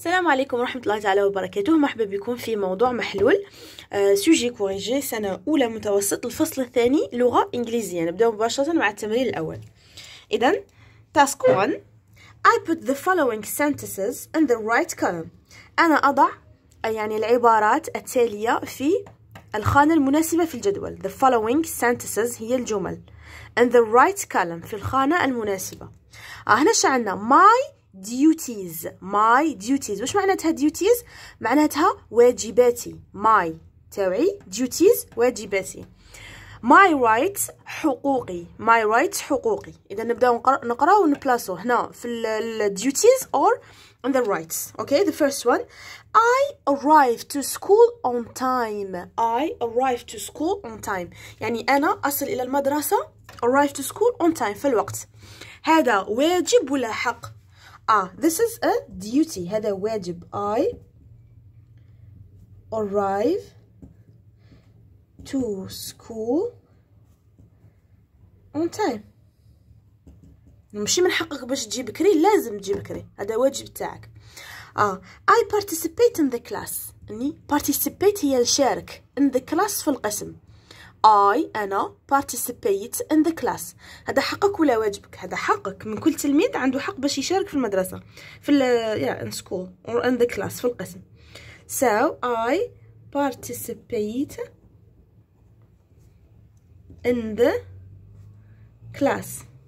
السلام عليكم ورحمة الله تعالى وبركاته. مرحبا بكم في موضوع محلول. سوجي كوريجي سنة أولى متوسط الفصل الثاني لغة إنجليزية. نبدأ مباشرة مع التمرين الأول. إذن task 1 I put the following sentences in the right column. أنا أضع العبارات التالية في الخانة المناسبة في الجدول. The following sentences هي الجمل in the right column في الخانة المناسبة. هنا شعلنا my duties. وش معناتها duties؟ معناتها واجباتي. my تاوعي duties واجباتي. my rights حقوقي. إذا نبدأ نقرأ ونبلاسو هنا في ال duties or on the rights. Okay, the first one I arrive to school on time. يعني أنا أصل إلى المدرسة arrive to school on time في الوقت. هذا واجب ولا حق؟ this is a duty. هذا واجب. I arrive to school on time. ماشي من حقك باش تجي بكري، لازم تجي بكري، هذا واجب تاعك. I participate in the class. participate هي الشارك in the class في القسم. أنا participate in the class. هذا حقك ولا واجبك؟ هذا حقك. من كل تلميذ عنده حق باش يشارك في المدرسة في in school or in the class في القسم. So I participate in the class.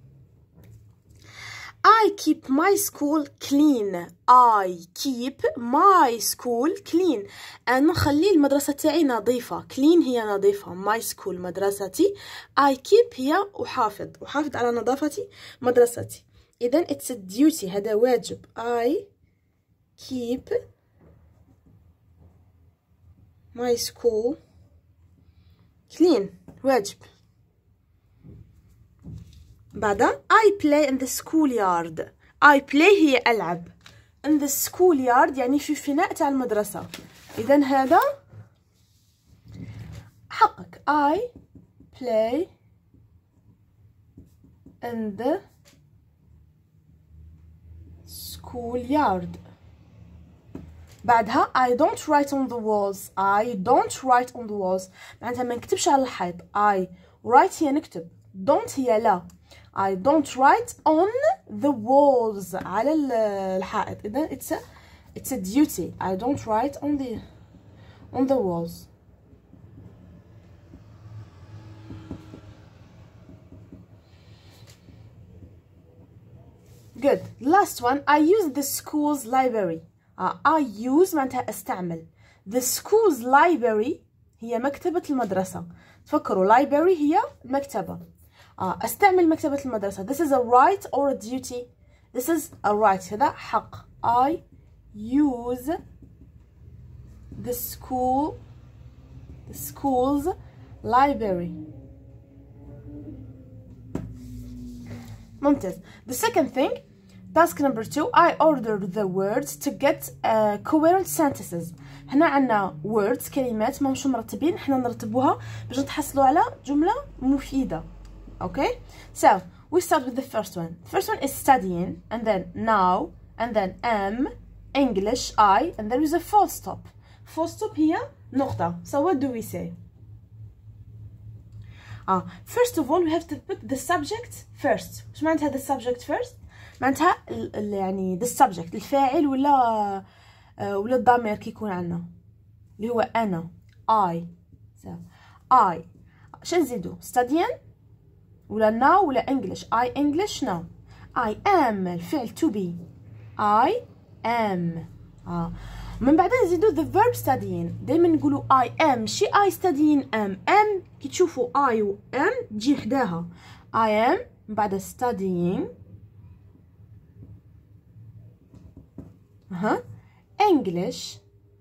I keep my school clean. أنا نخلي المدرسة تاعي نظيفة. clean هي نظيفة. my school مدرستي. I keep هي أحافظ على نظافة مدرستي. إذن it's a duty. هذا واجب. I keep my school clean. واجب. بعدها I play in the schoolyard. I play هي ألعب. in the schoolyard يعني في فناء تاع المدرسة. إذن هذا حقك. I play in the schoolyard. بعدها I don't write on the walls. معناتها ما نكتبش على الحيط. I write هي نكتب. don't هي لا. I don't write on the walls على الحائط. إذن it's a duty. I don't write on the walls. Good. Last one. I use the school's library. I use معناتها استعمل. The school's library هي مكتبة المدرسة. تفكروا library هي مكتبة. استعمل مكتبة المدرسة. This is a right or a duty? This is a right. هذا حق. I use the school's library. ممتاز. The second thing, task number 2, I ordered the words to get coherent sentences. هنا عنا words كلمات ماهمش مرتبين، حنا نرتبوها باش نتحصلوا على جملة مفيدة. Okay, so we start with the first one. The first one is studying, and then now, and then am, English, I, and there is a full stop. Full stop هي نقطة. So what do we say? First of all we have to put the subject first. وش معناتها the subject first؟ معناتها يعني the subject الفاعل ولا الضمير كيكون عندنا اللي هو أنا. I. So I. شنو نزيدو؟ studying ولا now ولا English. I English now. I am الفعل to be. I am. من بعد نزيدو the verb studying. دايما نقولو I am شي I studying am كي تشوفوا I و am تجي حداها. I am من بعد studying English.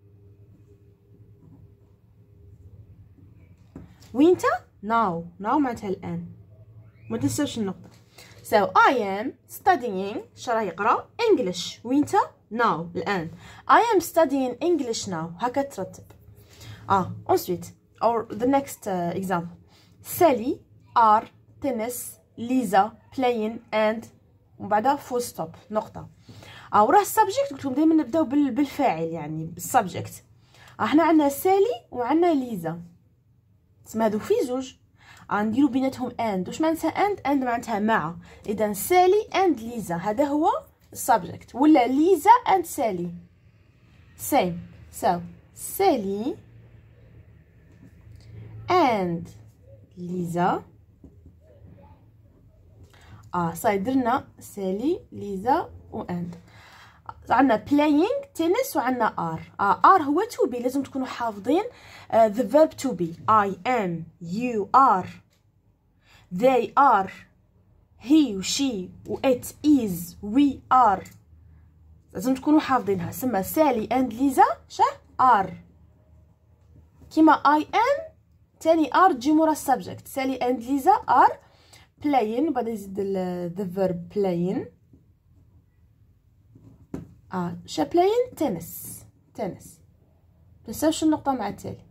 وانت now معناتها الآن. ما تنساوش النقطة. So I am studying شراه يقرأ English وانت now الآن. I am studying English now. هكا ترتب. Ensuite or the next example. Sally are tennis, Lisa playing and وبعدها full stop نقطة. وراه السبجكت قلت لكم دائما نبداو بالفاعل يعني بالسبجكت. احنا عندنا سالي وعندنا ليزا، تسمى هادو في زوج نديرو بيناتهم اند. واش معناتها اند معناتها مع. اذا سالي اند ليزا هذا هو السبجكت، ولا ليزا اند سالي سيم. سو سالي اند ليزا. صاي درنا سالي ليزا و اند. عندنا playing تنس وعندنا ار هو to be. لازم تكونوا حافظين the verb to be. I am, you are, they are, he و she و it is, we are. لازم تكونوا حافظينها. سما سالي and ليزا are. كيما I am تاني are تجي مورا subject. سالي and ليزا are playing وبعد يزيد the verb playing. playing تنس متنساوش النقطة مع التالي.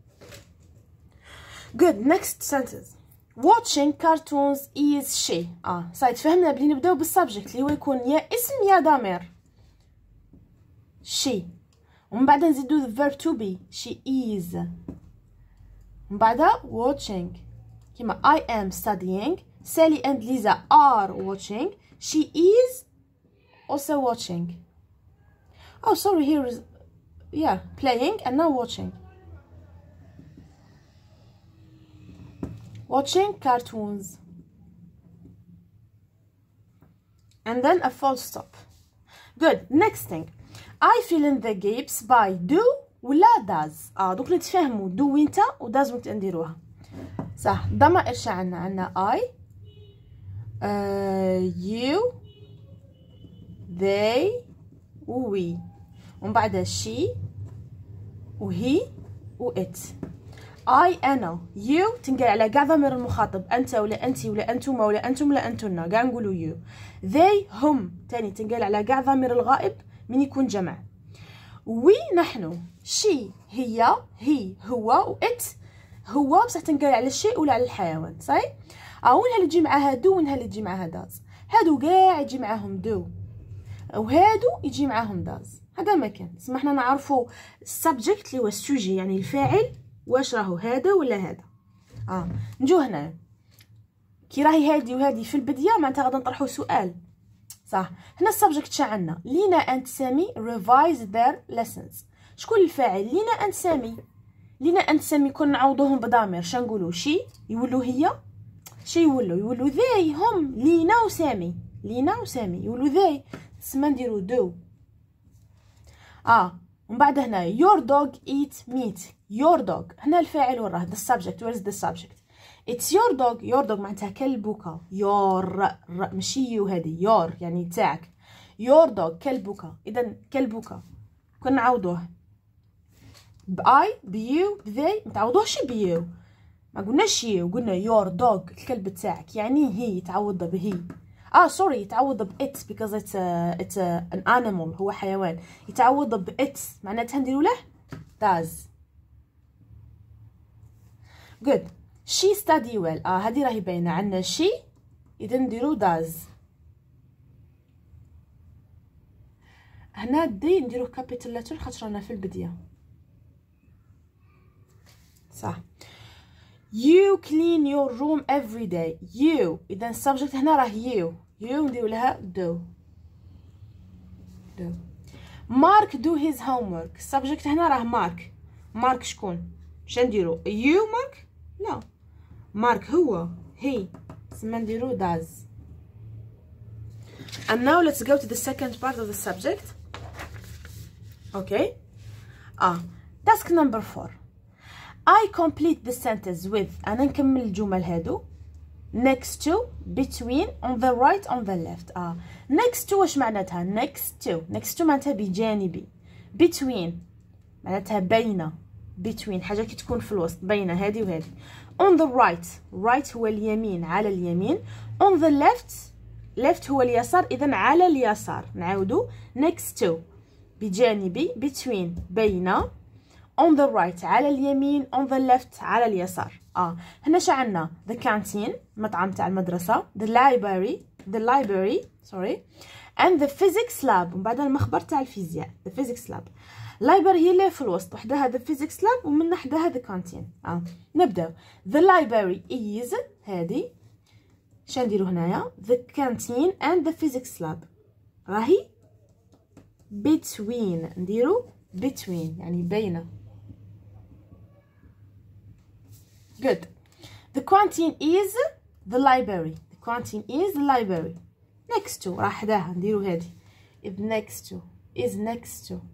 good. next sentence watching cartoons is she. صاي تفهمنا بلي نبداو بالسبجكت اللي هو يكون يا اسم يا ضمير she، ومن بعد نزيدو the verb to be she is، من بعد watching كيما I am studying. Sally and Lisa are watching. She is also watching. Oh sorry, here is playing and now watching cartoons, and then a full stop. good. next thing I fill in the gaps by do ولا does. دوك نتفاهموا do وينتا و does وينتا نديروها صح. ضمائر شا عندنا I you they و we، ومن بعد she و he و it. I أنا you تنقال على كاع ضمير المخاطب، أنت ولا أنتي ولا أنتوما ولا أنتم ولا أنتن كاع نقولوا you. they هم تاني تنقال على كاع ضمير الغائب من يكون جمع. we نحن. she هي، he هو، و it هو بصح تنقال على الشيء ولا على الحيوان صحيح. وينها اللي تجي معاها دو وينها اللي تجي معاها داز. هادو كاع يجي معاهم دو وهادو يجي معاهم داز. هذا ما كان سما حنا نعرفوا السبجكت اللي هو السوجي يعني الفاعل واش راهو هذا ولا هذا. نجو هنا كي راهي هادي وهادي في البديه معناتها غادي نطرحوا سؤال صح. هنا السبجكت شا عندنا لينا اند سامي revise their lessons. شكون الفاعل؟ لينا اند سامي. لينا اند سامي كون نعوضوهم بضمير شا نقولوا شي يولوا هي، شي يولوا ذي هم. لينا وسامي يولوا ذي تسمى نديرو دو. ومن بعد هنا your dog eat meat. your dog هنا الفاعل وين راه the subject. where is the subject؟ it's your dog. your dog معناتها كلبك. your ماشي يو هذه your يعني تاعك. your dog كلبك. اذا كلبك كنا نعوضوه باي بيو بذي، ما تعوضوهش بيو، ما قلناش يو، قلنا your dog الكلب تاعك يعني هي تعوض بهي. sorry يتعوض ب it because it's an animal هو حيوان. يتعوض ب it معناتها نديرو له does. good. she study well. هذه راهي باينه عندنا she اذا نديرو does. هنا دي نديرو capital letter خاطر رانا في البدايه صح. you clean your room every day. you اذا subject هنا راه you نديرو لها do. Mark do his homework. subject هنا راه Mark شكون؟ شا نديرو you Mark؟ لا Mark هو he سما نديرو does. and now let's go to the second part of the subject. okay. task number 4 I complete the sentence with. أنا نكمل الجمل هادو next to between on the right on the left. next to واش معناتها؟ next to معناتها بجانبي. between معناتها بين. between حاجة كي تكون في الوسط بين هادي وهادي. on the right هو اليمين على اليمين. on the left هو اليسار إذا على اليسار. نعاودو next to بجانبي between بين on the right على اليمين on the left على اليسار. هنا شا عندنا the canteen مطعم تاع المدرسة. the library sorry and the physics lab. ومن بعد المخبر تاع الفيزياء the physics lab. library هي اللي في الوسط وحدها the physics lab ومن حدها the canteen. نبداو. the library is هذه شنديرو هنايا the canteen and the physics lab راهي between نديرو between يعني بين. good. the canteen is the library. the canteen is the library. next to راه حداها نديرو هذه is next to is next to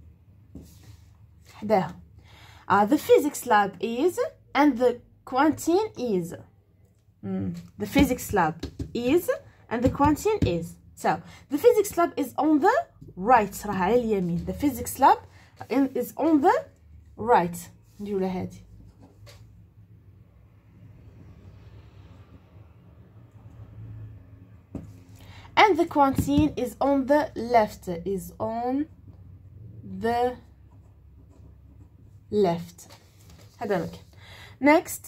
حداها. the physics lab is and the canteen is. the physics lab is and the canteen is. so the physics lab is on the right راه على اليمين. the physics lab is on the right. نديرو لها هذه. and the canteen is on the left. is on the left. هذا مكان. next.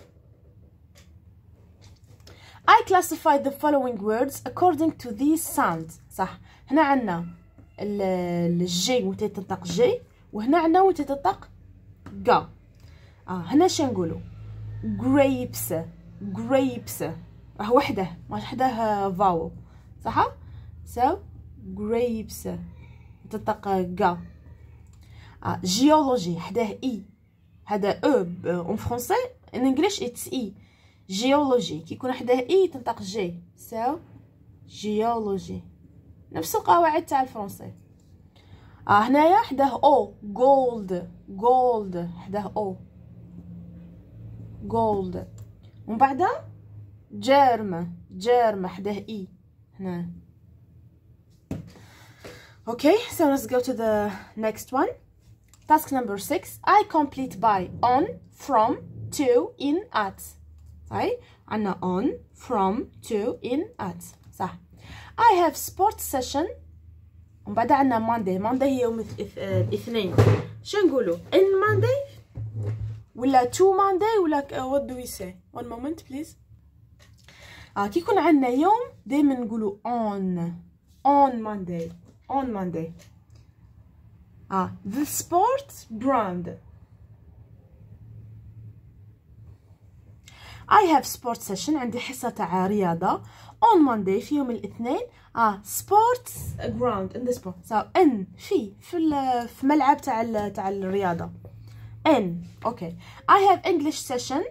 I classify the following words according to these sounds. صح. هنا عندنا الجي وتي تنطق جي وهنا عندنا وتي تنطق قا. هنا شنقولوا grapes grapes راه وحده ماش حداه فاول صح. so grapes تنطق قا. geology حداه اي هذا او en français in English it's اي. geology كي يكون حداه اي تنطق جي. so geology نفس القواعد تاع الفرنسي. هنايا حداه او gold gold حداه او gold ومن بعدها germ حداه اي هنا. okay so let's go to the next one. task number 6. I complete by on from to in at. صحيح عندنا on from to in at صح. I have sports session ومن بعد عندنا Monday هي يوم الاثنين. شو نقولوا in Monday ولا to Monday ولا what do we say. one moment please. كي يكون عندنا يوم دائما نقولوا on Monday. the sport ground. I have sport session عندي حصة تاع رياضة on Monday في يوم الاثنين. sports ground in the sport. so in في ملعب تاع الرياضة in. okay. I have English session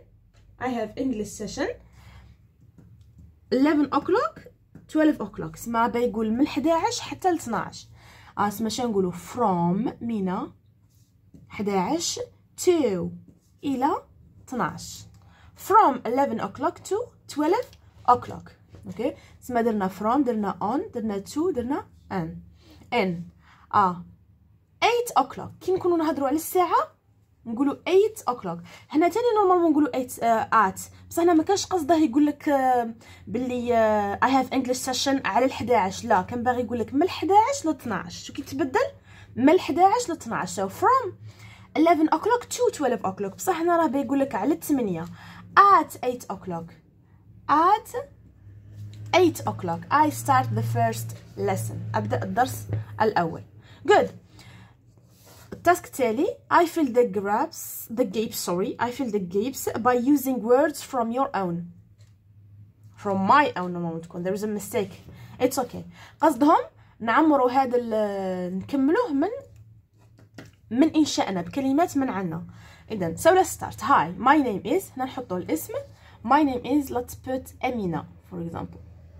11 o'clock 12 o'clock. سما بيقول من 11 حتى ل 12. اسمها شنو نقولوا from من 11 to الى 12. from 11 o'clock to 12 o'clock. اوكي سما درنا from درنا on درنا to درنا n 8 o'clock كي نكونوا نهضروا على الساعه نقولوا 8 o'clock. هنا تاني نورمالمون نقولوا 8 at بصح هنا ما كانش قصده يقول لك باللي I have English session على 11. لا كان باغي يقول لك من 11 ل 12. شو كي تبدل من 11 ل 12. so from 11 o'clock to 12 o'clock. بصح هنا راه بيقول لك على 8 at 8 o'clock. at 8 o'clock I start the first lesson. أبدأ الدرس الأول. good. التاسك التالي I fill the gaps by using words from your own. from my own نورمالمون تكون there is a mistake. it's okay. قصدهم نعمروا هذا نكملوه من إنشائنا بكلمات من عنا. إذن so let's start. hi my name is هنا نحطوا الاسم. my name is let's put Amina for example.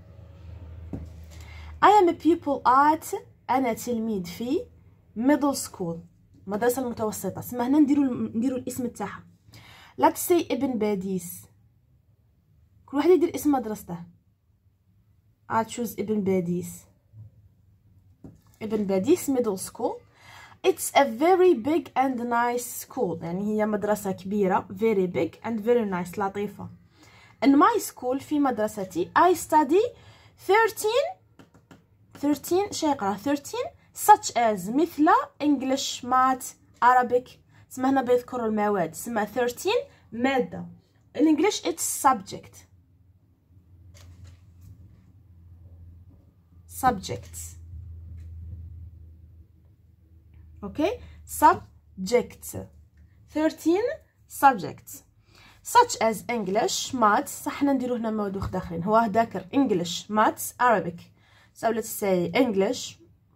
I am a pupil at أنا تلميذ في middle school المدرسة المتوسطة. سما هنا نديرو الاسم تاعها. let's say ابن باديس. كل واحد يدير اسم مدرسته. choose ابن باديس middle school. it's a very big and nice school. يعني هي مدرسة كبيرة very big and very nice لطيفة. in my school في مدرستي I study 13 شي يقرا 13 such as مثل English math Arabic. سما هنا بيذكروا المواد. سما 13 مادة. in English it's subjects. Okay, subjects. 13 subjects such as English, maths. صح نديرو هنا موضوع داخلين، هو ذاكر English, maths, Arabic. So let's say English,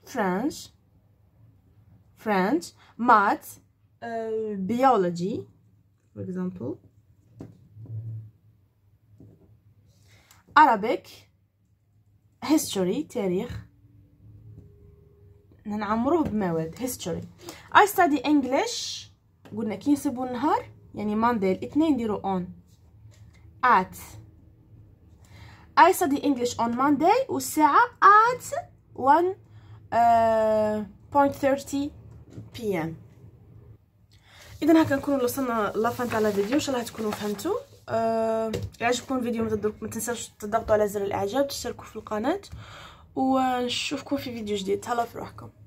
French, maths, biology, for example, Arabic, history, تاريخ. نعمروه بمواد history. I study English. قلنا كي نسبو النهار يعني Monday الاثنين نديرو on at. I study English on Monday والساعة at 1:30 PM. اذا هكا نكونوا وصلنا لافان تاع الفيديو. ان شاء الله تكونوا فهمتوا. يعجبكم الفيديو ما تنساوش تضغطوا على زر الاعجاب، تشتركوا في القناه، ونشوفكم في فيديو جديد. تهلاو في روحكم.